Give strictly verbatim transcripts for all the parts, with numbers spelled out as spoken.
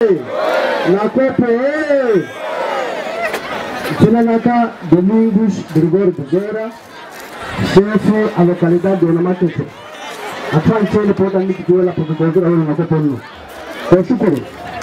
La Copa eh Senador Domingos Gregório Bezerra, chefe a localidade de Onamatete. A França ele pode me dizer lá para poder ir na Copa no. Por sucuro.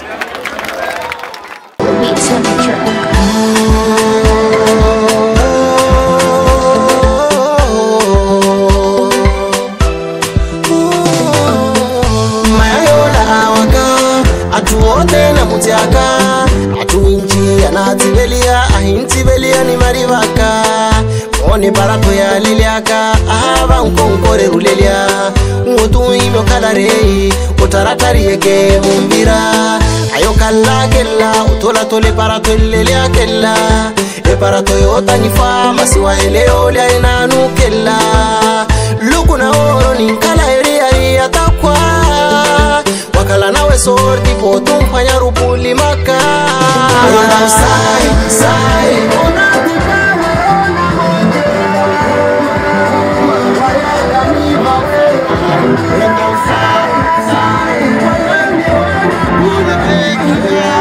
Atuote na mutiaka atuinchi anatibelia ahintibelia ni marivaka one barato ya liliaka ahaba nkonkore rulelia ngotu imo kalarei utaratari yeke mumbira ayo kala kella utola tole barato lelia kella e barato yota nifa masiwa eleo lia inanu kella lukuna oro ni kala eria atakwa wakala nawe sorti potum fanya rupuli maka enda usai sai ona dikawe ona moje waya kami bawe enda usai sai ona pekia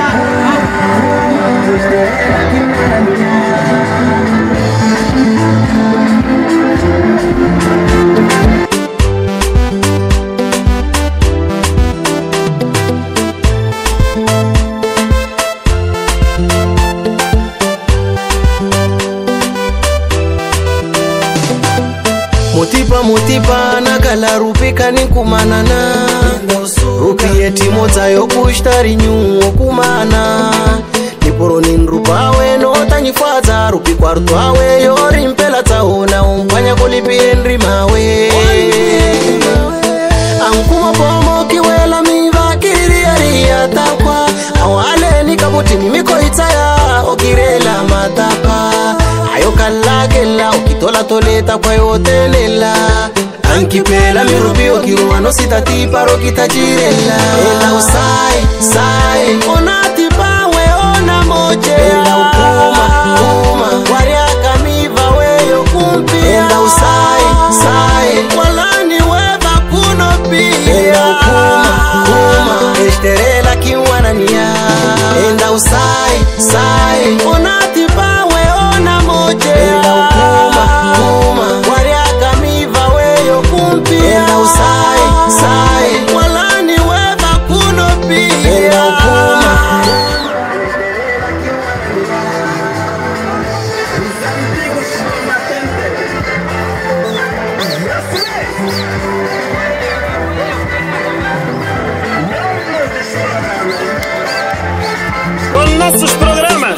Mutipa mutipa na kala rupika ni kumanana rupi eti mota yo kushtari nyuo kumana niporo ni nrupawe no tanyifata rupi kwartu awe yori mpela taona umpanya kulipi enri mawe ankuma pomo kiwela mivakiri ya takwa awale ni kabuti ni miko itaya okirela matapa ayo kala kella ukitola toleta kwa yote lela ankipela mirubi okiruwa no sitati paro kitajirela ela usai sai onati pawe ona moje ela ukuma kuma wariaka miva weyo kumpia ela usai sai walani weva kuno pia ela ukuma kuma eshterela kiwanania ela usai sai onati pawe ona moje ela ukuma kuma wariaka miva weyo kumpia ela usai sai walani weva kuno pia ela ukuma con nossos programas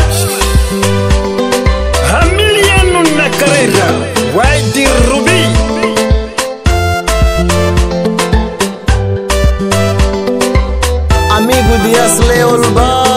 Hamiliano na carreira Wadi Rubi amigo Dias Leolba